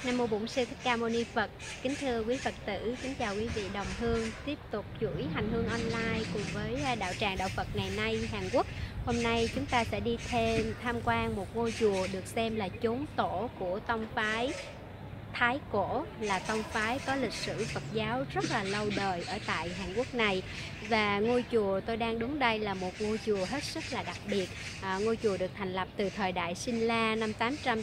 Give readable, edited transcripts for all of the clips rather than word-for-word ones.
Nam mô Bổn Sư Thích Ca Mâu Ni Phật. Kính thưa quý Phật tử, kính chào quý vị đồng hương. Tiếp tục chuỗi hành hương online cùng với đạo tràng đạo Phật ngày nay Hàn Quốc. Hôm nay chúng ta sẽ đi tham quan một ngôi chùa được xem là chốn tổ của tông phái Thái Cổ, là tông phái có lịch sử Phật giáo rất là lâu đời ở tại Hàn Quốc này. Và ngôi chùa tôi đang đứng đây là một ngôi chùa hết sức là đặc biệt. Ngôi chùa được thành lập từ thời đại Sinh La năm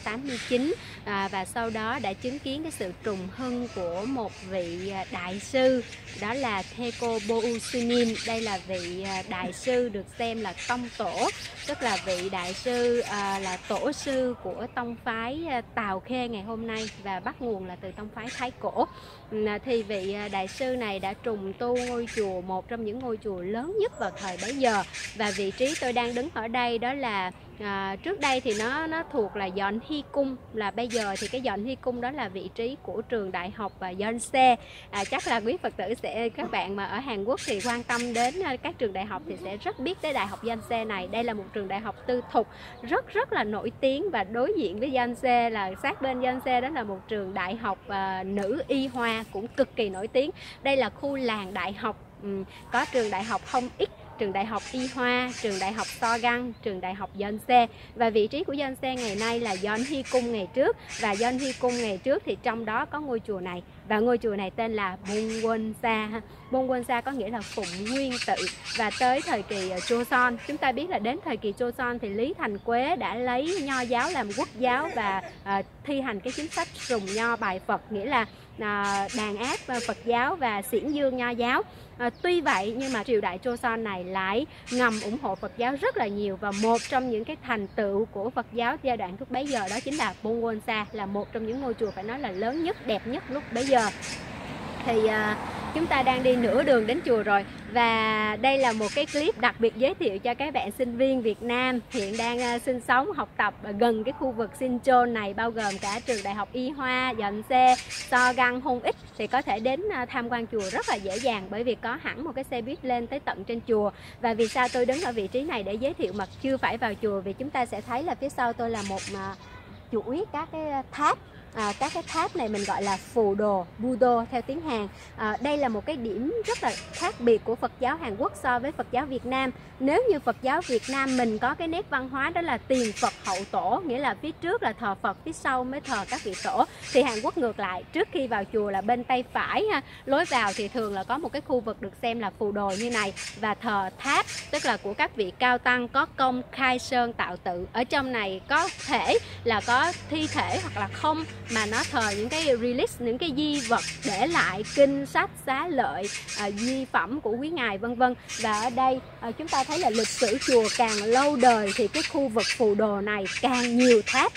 889 và sau đó đã chứng kiến cái sự trùng hưng của một vị đại sư, đó là Theko Bosunim. Đây là vị đại sư được xem là tông tổ, tức là vị đại sư là tổ sư của tông phái Tào Khê ngày hôm nay, và bắt nguồn là từ tông phái Thái Cổ. Thì vị đại sư này đã trùng tu ngôi chùa, một trong những ngôi chùa lớn nhất vào thời bấy giờ. Và vị trí tôi đang đứng ở đây đó là trước đây thì nó thuộc là Dọn Hy Cung, là bây giờ thì cái Dọn Hy Cung đó là vị trí của trường đại học Yonsei. Chắc là quý Phật tử các bạn mà ở Hàn Quốc thì quan tâm đến các trường đại học thì sẽ rất biết tới đại học Yonsei này. Đây là một trường đại học tư thục rất là nổi tiếng, và đối diện với Yonsei là sát bên Yonsei đó là một trường đại học nữ y khoa cũng cực kỳ nổi tiếng. Đây là khu làng đại học, có trường đại học Hong X, trường đại học Y Hoa, trường đại học Sogang, trường đại học Yonsei. Và vị trí của Yonsei ngày nay là Dọn Hy Cung ngày trước. Và Dọn Hy Cung ngày trước thì trong đó có ngôi chùa này. Và ngôi chùa này tên là Bongwonsa. Bongwonsa có nghĩa là Phụng Nguyên Tự. Và tới thời kỳ Joseon, chúng ta biết là đến thời kỳ Joseon thì Lý Thành Quế đã lấy Nho giáo làm quốc giáo và thi hành cái chính sách sùng Nho bài Phật, nghĩa là đàn áp Phật giáo và xiển dương Nho giáo. Tuy vậy nhưng mà triều đại Joseon này lại ngầm ủng hộ Phật giáo rất là nhiều, và một trong những cái thành tựu của Phật giáo giai đoạn lúc bấy giờ đó chính là Bongwonsa, là một trong những ngôi chùa phải nói là lớn nhất, đẹp nhất lúc bấy giờ. Thì chúng ta đang đi nửa đường đến chùa rồi, và đây là một cái clip đặc biệt giới thiệu cho các bạn sinh viên Việt Nam hiện đang sinh sống, học tập gần cái khu vực Sinchon này, bao gồm cả trường đại học Y Hoa, Yonsei, Sogang, Hong X, thì có thể đến tham quan chùa rất là dễ dàng, bởi vì có hẳn một cái xe buýt lên tới tận trên chùa. Và vì sao tôi đứng ở vị trí này để giới thiệu mà chưa phải vào chùa? Vì chúng ta sẽ thấy là phía sau tôi là một chuỗi các cái tháp. Các cái tháp này mình gọi là phù đồ, Budo theo tiếng Hàn. Đây là một cái điểm rất là khác biệt của Phật giáo Hàn Quốc so với Phật giáo Việt Nam. Nếu như Phật giáo Việt Nam mình có cái nét văn hóa đó là tiền Phật hậu tổ, nghĩa là phía trước là thờ Phật, phía sau mới thờ các vị tổ, thì Hàn Quốc ngược lại. Trước khi vào chùa là bên tay phải lối vào thì thường là có một cái khu vực được xem là phù đồ như này, và thờ tháp, tức là của các vị cao tăng có công khai sơn tạo tự. Ở trong này có thể là có thi thể hoặc là không, mà nó thờ những cái relic, những cái di vật để lại, kinh sách, xá lợi, di phẩm của quý ngài vân vân. Và ở đây chúng ta thấy là lịch sử chùa càng lâu đời thì cái khu vực phù đồ này càng nhiều tháp.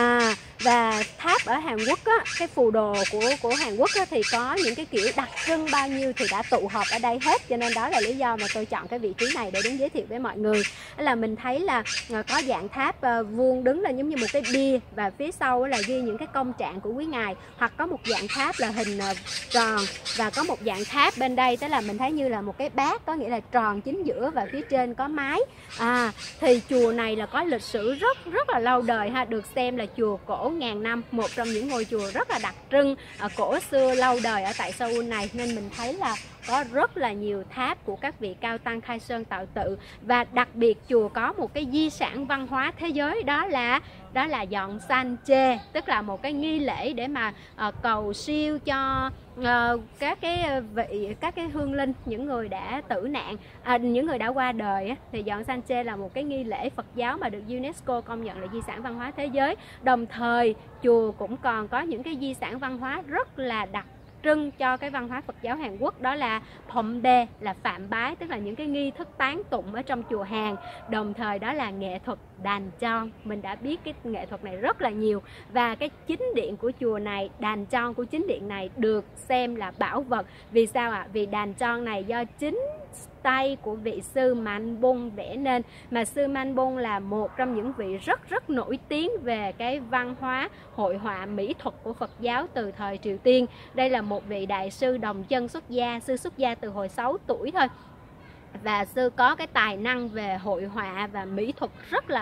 Và tháp ở Hàn Quốc á, cái phù đồ của Hàn Quốc á, thì có những cái kiểu đặc trưng bao nhiêu thì đã tụ họp ở đây hết, cho nên đó là lý do mà tôi chọn cái vị trí này để đến giới thiệu với mọi người. Đó là mình thấy là có dạng tháp vuông đứng là giống như một cái bia, và phía sau là ghi những cái công trạng của quý ngài, hoặc có một dạng tháp là hình tròn, và có một dạng tháp bên đây, tức là mình thấy như là một cái bát, có nghĩa là tròn chính giữa và phía trên có mái. Thì chùa này là có lịch sử rất là lâu đời ha, được xem là chùa cổ ngàn năm, một trong những ngôi chùa rất là đặc trưng cổ xưa lâu đời ở tại Seoul này. Nên mình thấy là có rất là nhiều tháp của các vị cao tăng khai sơn tạo tự. Và đặc biệt chùa có một cái di sản văn hóa thế giới, đó là dọn san chê, tức là một cái nghi lễ để mà cầu siêu cho các cái hương linh, những người đã tử nạn, những người đã qua đời. Thì dọn san chê là một cái nghi lễ Phật giáo mà được UNESCO công nhận là di sản văn hóa thế giới. Đồng thời chùa cũng còn có những cái di sản văn hóa rất là đặc trưng cho cái văn hóa Phật giáo Hàn Quốc, đó là Phộng Đề, là phạm bái, tức là những cái nghi thức tán tụng ở trong chùa Hàn. Đồng thời đó là nghệ thuật đàn chon, mình đã biết cái nghệ thuật này rất là nhiều. Và cái chính điện của chùa này, đàn chon của chính điện này được xem là bảo vật. Vì sao ạ? Vì đàn chon này do chính tay của vị sư Man Bung vẽ nên, mà sư Man Bung là một trong những vị rất nổi tiếng về cái văn hóa hội họa mỹ thuật của Phật giáo từ thời Triều Tiên. Đây là một vị đại sư đồng chân xuất gia, sư xuất gia từ hồi 6 tuổi thôi, và sư có cái tài năng về hội họa và mỹ thuật rất là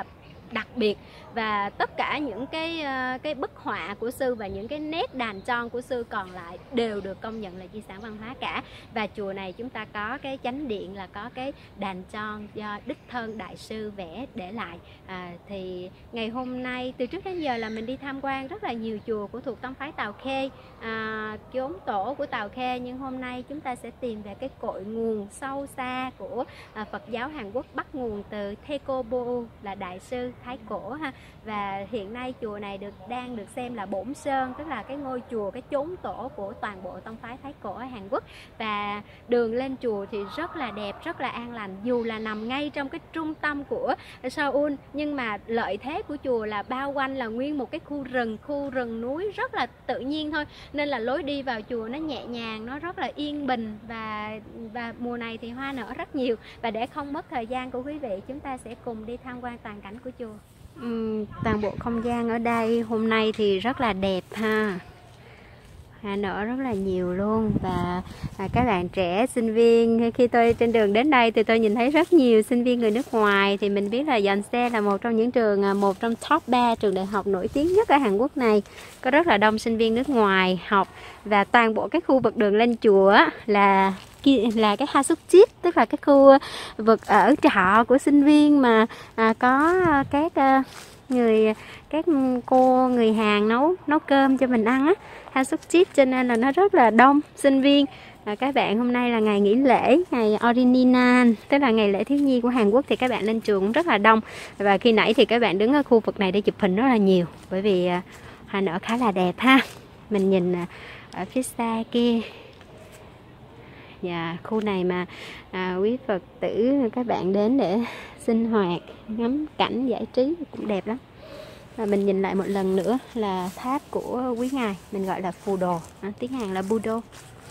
đặc biệt, và tất cả những cái bức họa của sư và những cái nét đàn chon của sư còn lại đều được công nhận là di sản văn hóa cả. Và chùa này chúng ta có cái chánh điện là có cái đàn chon do đích thân đại sư vẽ để lại. Thì ngày hôm nay từ trước đến giờ là mình đi tham quan rất là nhiều chùa của thuộc tông phái Tào Khê, chốn tổ của Tào Khê, nhưng hôm nay chúng ta sẽ tìm về cái cội nguồn sâu xa của Phật giáo Hàn Quốc, bắt nguồn từ Taekwondo là đại sư Thái Cổ ha. Và hiện nay chùa này đang được xem là bổn sơn, tức là cái ngôi chùa, cái chốn tổ của toàn bộ tông phái Thái Cổ ở Hàn Quốc. Và đường lên chùa thì rất là đẹp, rất là an lành, dù là nằm ngay trong cái trung tâm của Seoul, nhưng mà lợi thế của chùa là bao quanh là nguyên một cái khu rừng núi rất là tự nhiên thôi, nên là lối đi vào chùa nó nhẹ nhàng, nó rất là yên bình, và mùa này thì hoa nở rất nhiều. Và để không mất thời gian của quý vị, chúng ta sẽ cùng đi tham quan toàn cảnh của chùa. Toàn bộ không gian ở đây hôm nay thì rất là đẹp ha, hoa nở rất là nhiều luôn. Và các bạn trẻ sinh viên, khi tôi trên đường đến đây thì tôi nhìn thấy rất nhiều sinh viên người nước ngoài. Thì mình biết là Yonsei là một trong những trường, một trong top 3 trường đại học nổi tiếng nhất ở Hàn Quốc này, có rất là đông sinh viên nước ngoài học. Và toàn bộ cái khu vực đường lên chùa là cái Hasukchip, tức là cái khu vực ở trọ của sinh viên mà có các cô người Hàn nấu cơm cho mình ăn á, Hasukchip, cho nên là nó rất là đông sinh viên. Các bạn, hôm nay là ngày nghỉ lễ, ngày Orininan, tức là ngày lễ thiếu nhi của Hàn Quốc, thì các bạn lên trường cũng rất là đông. Và khi nãy thì các bạn đứng ở khu vực này để chụp hình rất là nhiều, bởi vì hoa nở khá là đẹp ha. Mình nhìn ở phía xa kia, khu này mà quý Phật tử các bạn đến để sinh hoạt, ngắm cảnh, giải trí cũng đẹp lắm. Và mình nhìn lại một lần nữa là tháp của quý ngài, mình gọi là phù đồ, tiếng Hàn là Budo.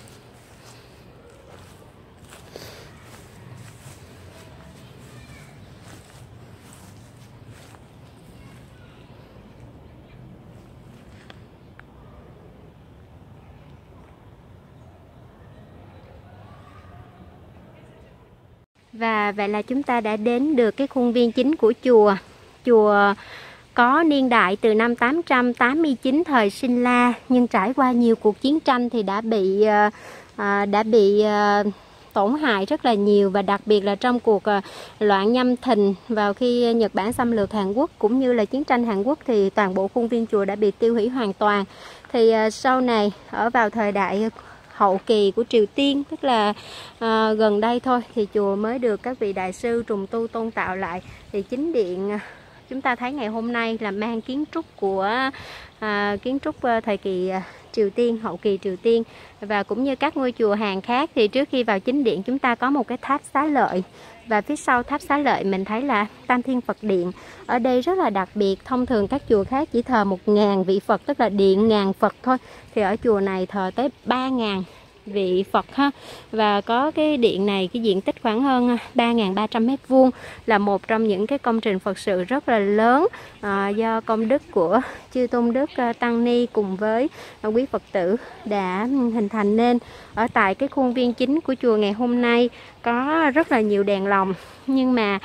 Và vậy là chúng ta đã đến được cái khuôn viên chính của chùa. Chùa có niên đại từ năm 889 thời Sinh La, nhưng trải qua nhiều cuộc chiến tranh thì đã bị tổn hại rất là nhiều. Và đặc biệt là trong cuộc loạn Nhâm Thìn vào khi Nhật Bản xâm lược Hàn Quốc, cũng như là chiến tranh Hàn Quốc, thì toàn bộ khuôn viên chùa đã bị tiêu hủy hoàn toàn. Thì sau này, ở vào thời đại hậu kỳ của Triều Tiên, tức là gần đây thôi, thì chùa mới được các vị đại sư trùng tu tôn tạo lại. Thì chính điện chúng ta thấy ngày hôm nay là mang kiến trúc của thời kỳ Triều Tiên, hậu kỳ Triều Tiên. Và cũng như các ngôi chùa Hàn khác thì trước khi vào chính điện chúng ta có một cái tháp xá lợi. Và phía sau tháp xá lợi mình thấy là Tam Thiên Phật Điện. Ở đây rất là đặc biệt, thông thường các chùa khác chỉ thờ 1000 vị Phật, tức là điện ngàn Phật thôi. Thì ở chùa này thờ tới 3000 vị Phật ha. Và có cái điện này, cái diện tích khoảng hơn 3300 m², là một trong những cái công trình Phật sự rất là lớn do công đức của chư tôn đức tăng ni cùng với quý Phật tử đã hình thành nên. Ở tại cái khuôn viên chính của chùa ngày hôm nay có rất là nhiều đèn lồng, nhưng mà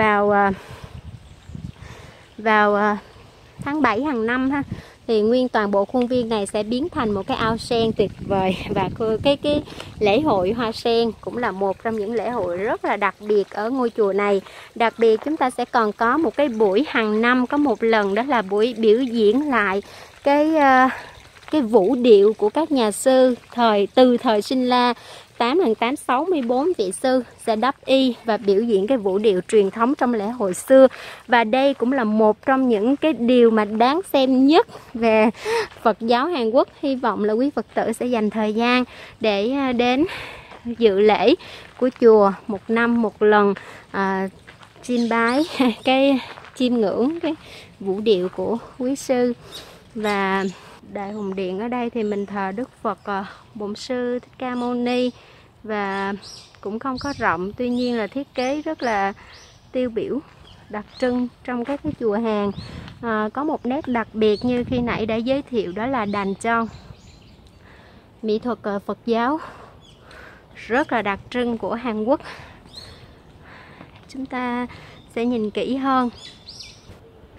vào tháng 7 hàng năm ha, thì nguyên toàn bộ khuôn viên này sẽ biến thành một cái ao sen tuyệt vời. Và cái lễ hội hoa sen cũng là một trong những lễ hội rất là đặc biệt ở ngôi chùa này. Đặc biệt chúng ta sẽ còn có một cái buổi hàng năm có một lần, đó là buổi biểu diễn lại cái vũ điệu của các nhà sư từ thời Sinh La. 864 vị sư sẽ đắp y và biểu diễn cái vũ điệu truyền thống trong lễ hội xưa. Và đây cũng là một trong những cái điều mà đáng xem nhất về Phật giáo Hàn Quốc. Hy vọng là quý Phật tử sẽ dành thời gian để đến dự lễ của chùa một năm một lần, chiêm bái chiêm ngưỡng cái vũ điệu của quý sư. Và Đại Hùng Điện ở đây thì mình thờ Đức Phật Bổn Sư Thích Ca Mâu Ni, và cũng không có rộng, tuy nhiên là thiết kế rất là tiêu biểu, đặc trưng trong các cái chùa Hàn. Có một nét đặc biệt như khi nãy đã giới thiệu, đó là đàn chon, mỹ thuật Phật giáo rất là đặc trưng của Hàn Quốc. Chúng ta sẽ nhìn kỹ hơn.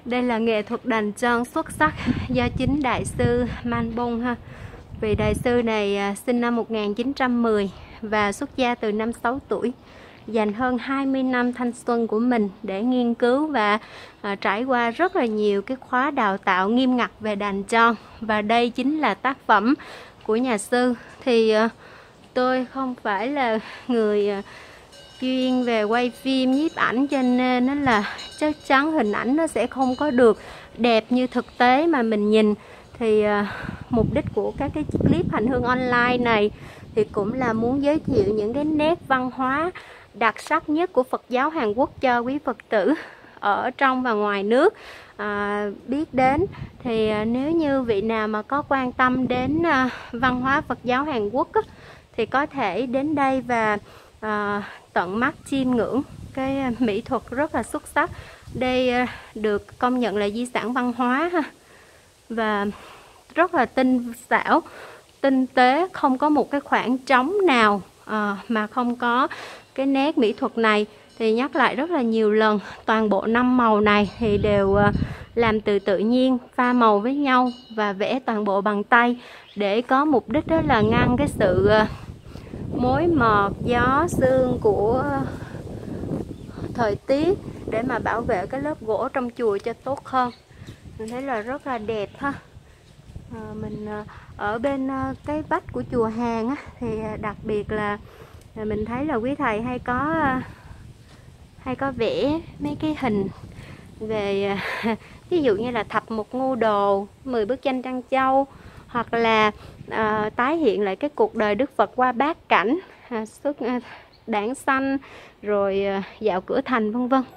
Đây là nghệ thuật đàn trơn xuất sắc do chính đại sư Man Bông ha. Vị đại sư này sinh năm 1910 và xuất gia từ năm 6 tuổi, dành hơn 20 năm thanh xuân của mình để nghiên cứu và trải qua rất là nhiều cái khóa đào tạo nghiêm ngặt về đàn trơn. Và đây chính là tác phẩm của nhà sư. Thì tôi không phải là người chuyên về quay phim nhiếp ảnh, cho nên nó là chắc chắn hình ảnh nó sẽ không có được đẹp như thực tế mà mình nhìn. Thì mục đích của các cái clip hành hương online này thì cũng là muốn giới thiệu những cái nét văn hóa đặc sắc nhất của Phật giáo Hàn Quốc cho quý Phật tử ở trong và ngoài nước biết đến. Thì nếu như vị nào mà có quan tâm đến văn hóa Phật giáo Hàn Quốc thì có thể đến đây và tận mắt chiêm ngưỡng cái mỹ thuật rất là xuất sắc. Đây được công nhận là di sản văn hóa ha, và rất là tinh xảo, tinh tế, không có một cái khoảng trống nào mà không có cái nét mỹ thuật này. Thì nhắc lại rất là nhiều lần, toàn bộ 5 màu này thì đều làm từ tự nhiên, pha màu với nhau và vẽ toàn bộ bằng tay, để có mục đích đó là ngăn cái sự mối mọt, gió, sương của thời tiết, để mà bảo vệ cái lớp gỗ trong chùa cho tốt hơn. Mình thấy là rất là đẹp ha. Mình ở bên cái vách của chùa Hàn á, thì đặc biệt là mình thấy là quý thầy hay có vẽ mấy cái hình về ví dụ như là thập một ngu đồ, 10 bức tranh trăng châu, hoặc là tái hiện lại cái cuộc đời Đức Phật qua bát cảnh, xuất đản sanh, rồi dạo cửa thành, vân vân.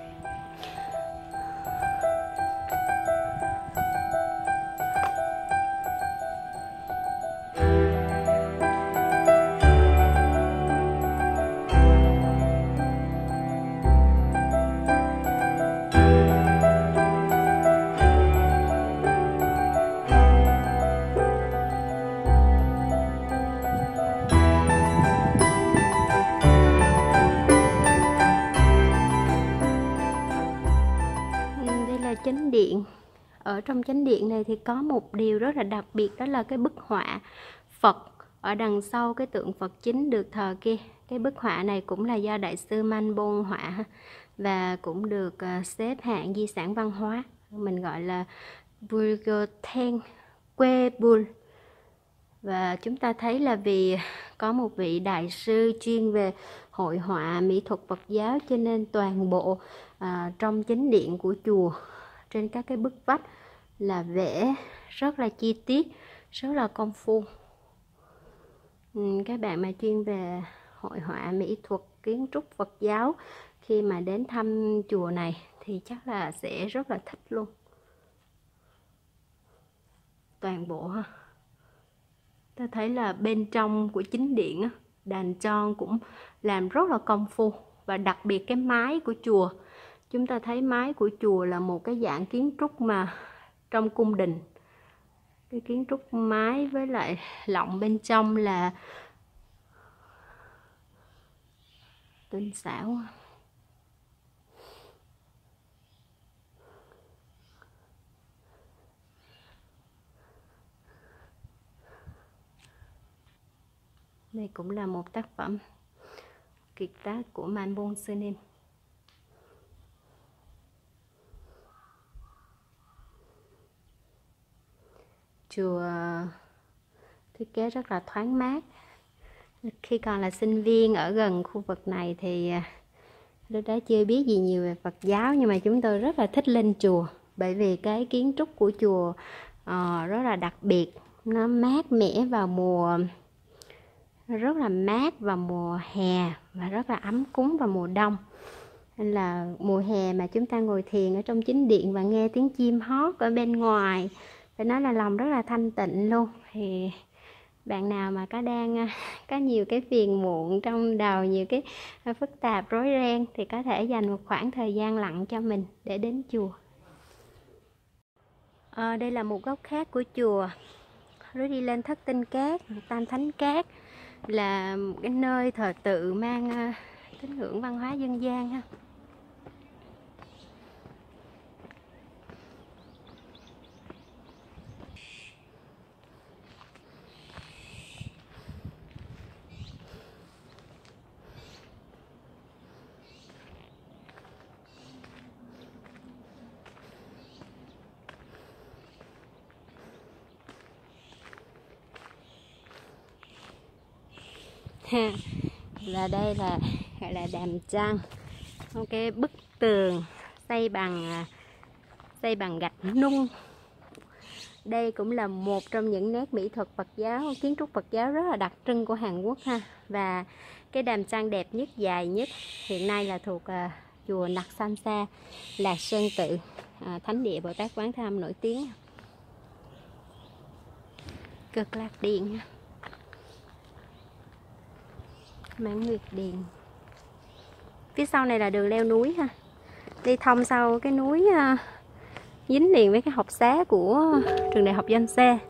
Chánh điện. Ở trong chánh điện này thì có một điều rất là đặc biệt, đó là cái bức họa Phật ở đằng sau cái tượng Phật chính được thờ kia. Cái bức họa này cũng là do đại sư Man Bông họa và cũng được xếp hạng di sản văn hóa, mình gọi là Bulgoteng Quebul. Và chúng ta thấy là vì có một vị đại sư chuyên về hội họa mỹ thuật Phật giáo, cho nên toàn bộ trong chánh điện của chùa, trên các cái bức vách là vẽ rất là chi tiết, rất là công phu. Các bạn mà chuyên về hội họa mỹ thuật kiến trúc Phật giáo, khi mà đến thăm chùa này thì chắc là sẽ rất là thích luôn. Toàn bộ ha, ta thấy là bên trong của chính điện đàn trơn cũng làm rất là công phu. Và đặc biệt cái mái của chùa, chúng ta thấy mái của chùa là một cái dạng kiến trúc mà trong cung đình, cái kiến trúc mái với lại lọng bên trong là tinh xảo. Đây cũng là một tác phẩm kiệt tác của Man Bông Sư Nim. Chùa thiết kế rất là thoáng mát. Khi còn là sinh viên ở gần khu vực này thì lúc đó chưa biết gì nhiều về Phật giáo, nhưng mà chúng tôi rất là thích lên chùa, bởi vì cái kiến trúc của chùa rất là đặc biệt. Nó mát mẻ vào mùa, rất là mát vào mùa hè và rất là ấm cúng vào mùa đông. Nên là mùa hè mà chúng ta ngồi thiền ở trong chính điện và nghe tiếng chim hót ở bên ngoài, phải nói là lòng rất là thanh tịnh luôn. Thì bạn nào mà có nhiều cái phiền muộn trong đầu, nhiều cái phức tạp rối ren, thì có thể dành một khoảng thời gian lặng cho mình để đến chùa. Đây là một góc khác của chùa. Rồi đi lên Thất Tinh Cát, Tam Thánh Cát, là một cái nơi thờ tự mang tín ngưỡng văn hóa dân gian ha. Và đây là gọi là đàm trang, một cái bức tường xây bằng gạch nung. Đây cũng là một trong những nét mỹ thuật Phật giáo, kiến trúc Phật giáo rất là đặc trưng của Hàn Quốc ha. Và cái đàm trang đẹp nhất, dài nhất hiện nay là thuộc chùa Nặc San Sa, Lạc Sơn Tự, thánh địa Bồ Tát Quán Thế Âm nổi tiếng. Cực Lạc Điện, Mãn Nguyệt Điện. Phía sau này là đường leo núi ha, đi thông sau cái núi dính liền với cái học xá của trường đại học Yonsei.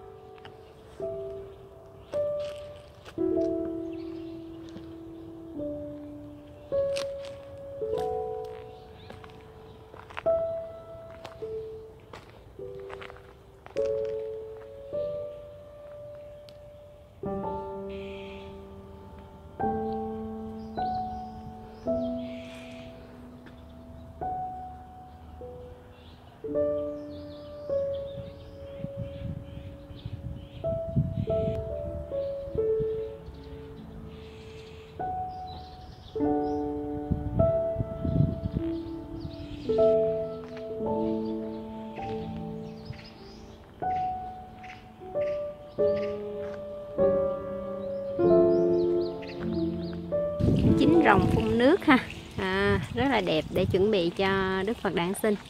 Chín rồng phun nước ha, rất là đẹp để chuẩn bị cho Đức Phật đản sinh.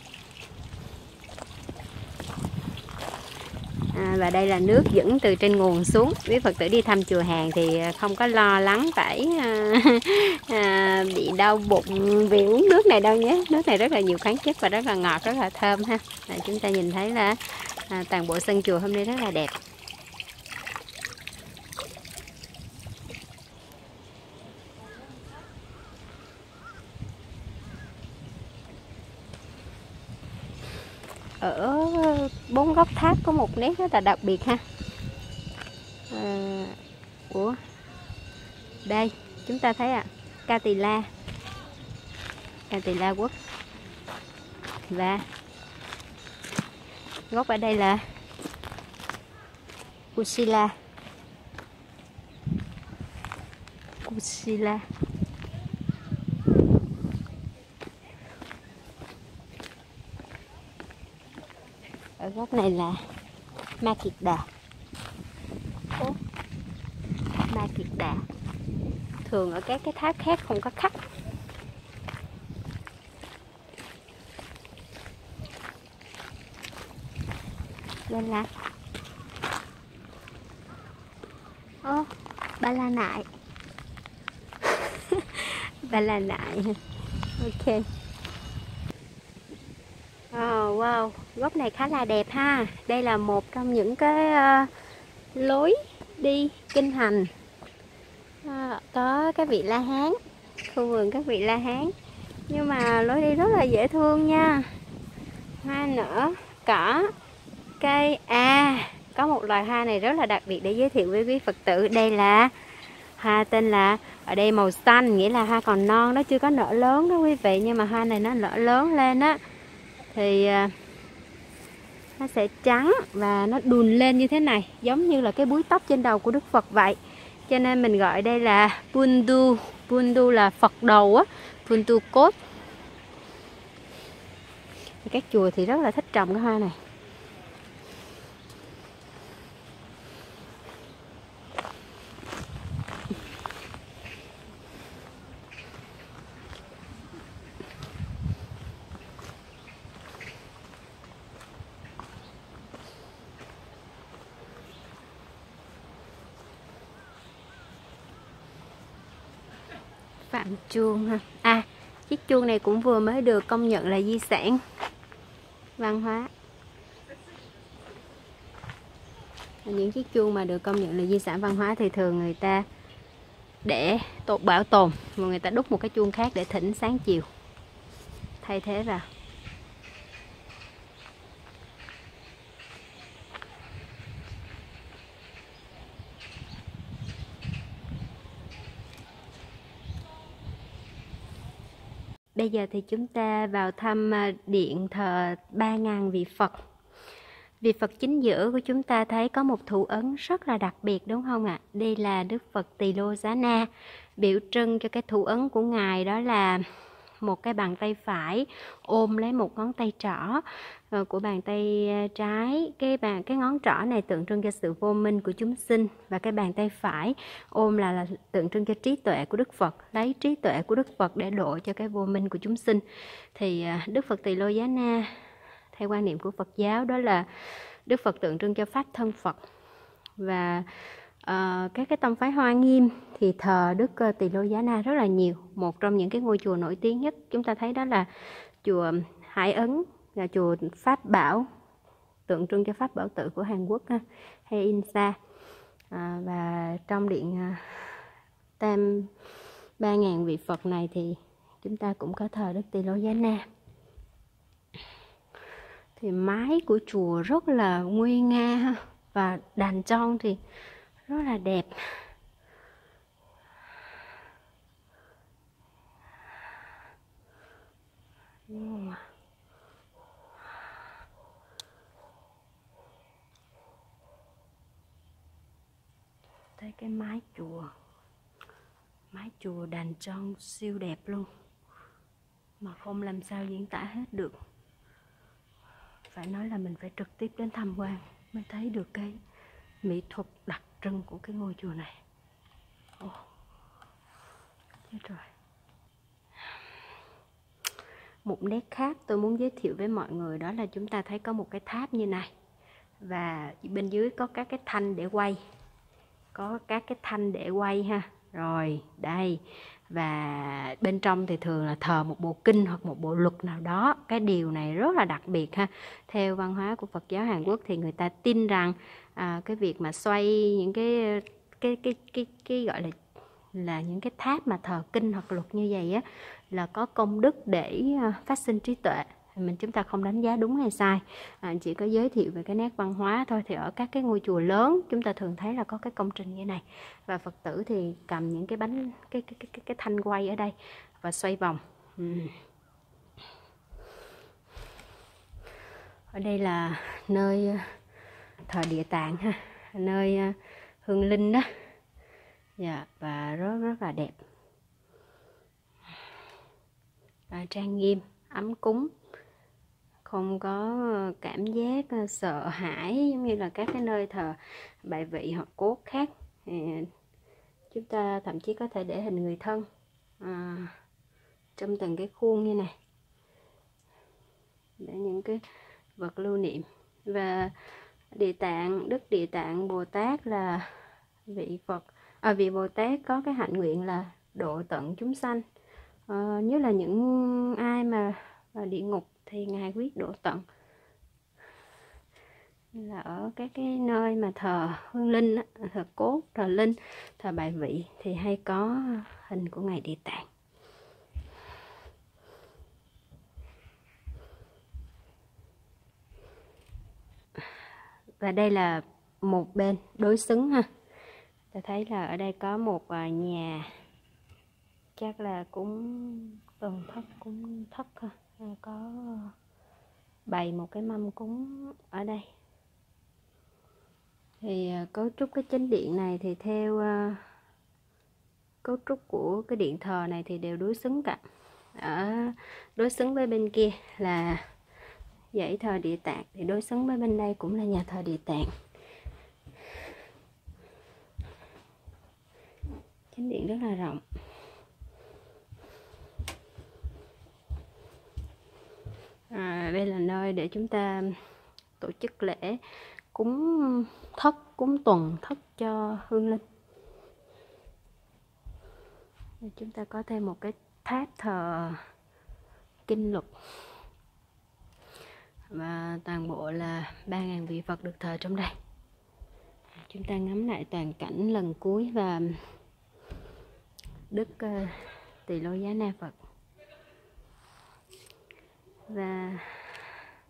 Và đây là nước dẫn từ trên nguồn xuống. Quý Phật tử đi thăm chùa Hàn thì không có lo lắng phải bị đau bụng vì uống nước này đâu nhé. Nước này rất là nhiều khoáng chất và rất là ngọt, rất là thơm ha. Chúng ta nhìn thấy là toàn bộ sân chùa hôm nay rất là đẹp. Ở bốn góc tháp có một nét rất là đặc biệt ha. Đây chúng ta thấy Ca Tỳ La Quốc, và góc ở đây là Kusila. Ở góc này là Ma Kiệt Đà. Thường ở các cái tháp khác không có khắc. Đây là Ba La Nại. Ba La Nại. Ok. Wow, góc này khá là đẹp ha. Đây là một trong những cái lối đi kinh hành. Có các vị La Hán, khu vườn các vị La Hán. Nhưng mà lối đi rất là dễ thương nha. Hoa nở, cỏ, cây. Có một loài hoa này rất là đặc biệt để giới thiệu với quý Phật tử. Đây là hoa tên là, ở đây màu xanh, nghĩa là hoa còn non, nó chưa có nở lớn đó quý vị. Nhưng mà hoa này nó nở lớn lên á thì nó sẽ trắng và nó đùn lên như thế này, giống như là cái búi tóc trên đầu của Đức Phật vậy. Cho nên mình gọi đây là Pundu. Pundu là Phật đầu á, Pundu cốt. Các chùa thì rất là thích trồng cái hoa này. Phạm chuông ha. Chiếc chuông này cũng vừa mới được công nhận là di sản văn hóa. Những chiếc chuông mà được công nhận là di sản văn hóa thì thường người ta để bảo tồn, và người ta đúc một cái chuông khác để thỉnh sáng chiều thay thế vào. Bây giờ thì chúng ta vào thăm điện thờ 3.000 vị Phật. Vị Phật chính giữa của chúng ta thấy có một thủ ấn rất là đặc biệt đúng không ạ? Đây là Đức Phật Tỳ Lô Giá Na. Biểu trưng cho cái thủ ấn của Ngài đó là một cái bàn tay phải ôm lấy một ngón tay trỏ của bàn tay trái. Cái ngón trỏ này tượng trưng cho sự vô minh của chúng sinh, và cái bàn tay phải ôm là tượng trưng cho trí tuệ của Đức Phật, lấy trí tuệ của Đức Phật để độ cho cái vô minh của chúng sinh. Thì Đức Phật Tỳ Lô Giá Na theo quan niệm của Phật giáo đó là Đức Phật tượng trưng cho pháp thân Phật. Và các cái tông phái Hoa Nghiêm thì thờ Đức Tỳ Lô Giá Na rất là nhiều. Một trong những cái ngôi chùa nổi tiếng nhất chúng ta thấy đó là chùa Hải Ấn, là chùa Pháp Bảo, tượng trưng cho Pháp Bảo tự của Hàn Quốc hay Insa. Và trong điện Tam 3.000 vị Phật này thì chúng ta cũng có thờ Đức Tỳ Lô Giá Na. Thì mái của chùa rất là nguy nga và đàn trong thì rất là đẹp. Thấy cái mái chùa đàn trong siêu đẹp luôn, mà không làm sao diễn tả hết được. Phải nói là mình phải trực tiếp đến tham quan mới thấy được cái mỹ thuật đặc trưng của cái ngôi chùa này. Chết rồi. Một nét khác tôi muốn giới thiệu với mọi người đó là chúng ta thấy có một cái tháp như này, và bên dưới có các cái thanh để quay, ha. Rồi đây, và bên trong thì thường là thờ một bộ kinh hoặc một bộ luật nào đó. Cái điều này rất là đặc biệt ha. Theo văn hóa của Phật giáo Hàn Quốc thì người ta tin rằng cái việc mà xoay những cái gọi là những cái tháp mà thờ kinh hoặc luật như vậy á, là có công đức để phát sinh trí tuệ. Chúng ta không đánh giá đúng hay sai, chỉ có giới thiệu về cái nét văn hóa thôi. Thì ở các cái ngôi chùa lớn chúng ta thường thấy là có cái công trình như này, và Phật tử thì cầm những cái bánh cái thanh quay ở đây và xoay vòng. Ở đây là nơi thờ Địa Tạng ha, nơi hương linh đó. Và rất là đẹp, trang nghiêm, ấm cúng, không có cảm giác sợ hãi giống như là các cái nơi thờ bài vị hoặc cốt khác. Chúng ta thậm chí có thể để hình người thân trong từng cái khuôn như này, để những cái vật lưu niệm. Và Đức Địa Tạng Bồ Tát là vị Bồ Tát có cái hạnh nguyện là độ tận chúng sanh. Nhất là những ai mà vào địa ngục thì Ngài quyết độ tận. Là ở các cái nơi mà thờ hương linh, thờ cốt, thờ linh, thờ bài vị thì hay có hình của Ngài Địa Tạng. Và đây là một bên đối xứng ha. Ta thấy là ở đây có một nhà, chắc là cũng tuần thất, cũng thất ha. Có bày một cái mâm cúng ở đây. Thì cấu trúc cái chánh điện này thì theo cấu trúc của cái điện thờ này thì đều đối xứng cả. Đối xứng với bên kia là dãy thờ Địa Tạng, thì đối xứng với bên đây cũng là nhà thờ Địa Tạng. Chánh điện rất là rộng. Đây là nơi để chúng ta tổ chức lễ cúng thất, cúng tuần thất cho hương linh. Chúng ta có thêm một cái tháp thờ kinh luật, và toàn bộ là 3.000 vị Phật được thờ trong đây. Chúng ta ngắm lại toàn cảnh lần cuối và Đức Tỳ Lô Giá Na Phật. Và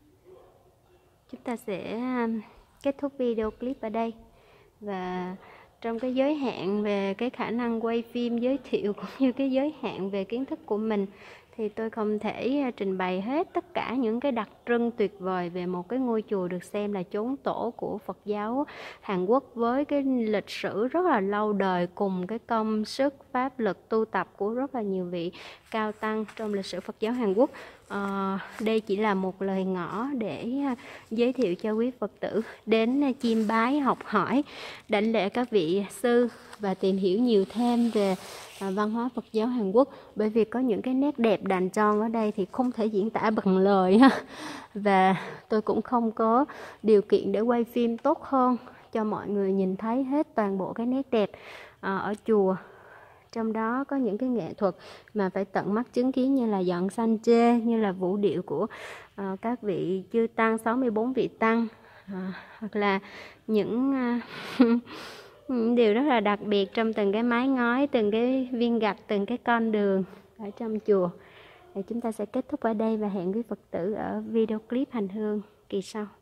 chúng ta sẽ kết thúc video clip ở đây. Và trong cái giới hạn về cái khả năng quay phim giới thiệu cũng như cái giới hạn về kiến thức của mình thì tôi không thể trình bày hết tất cả những cái đặc trưng tuyệt vời về một cái ngôi chùa được xem là chốn tổ của Phật giáo Hàn Quốc, với cái lịch sử rất là lâu đời cùng cái công sức pháp lực tu tập của rất là nhiều vị cao tăng trong lịch sử Phật giáo Hàn Quốc. Đây chỉ là một lời ngỏ để giới thiệu cho quý Phật tử đến chiêm bái, học hỏi, đảnh lễ các vị sư và tìm hiểu nhiều thêm về văn hóa Phật giáo Hàn Quốc, bởi vì có những cái nét đẹp đàn tròn ở đây thì không thể diễn tả bằng lời ha. Và tôi cũng không có điều kiện để quay phim tốt hơn cho mọi người nhìn thấy hết toàn bộ cái nét đẹp ở chùa. Trong đó có những cái nghệ thuật mà phải tận mắt chứng kiến, như là dọn sanh chê, như là vũ điệu của các vị chư tăng, 64 vị tăng, hoặc là những điều rất là đặc biệt trong từng cái mái ngói, từng cái viên gạch, từng cái con đường ở trong chùa. Chúng ta sẽ kết thúc ở đây và hẹn quý Phật tử ở video clip hành hương kỳ sau.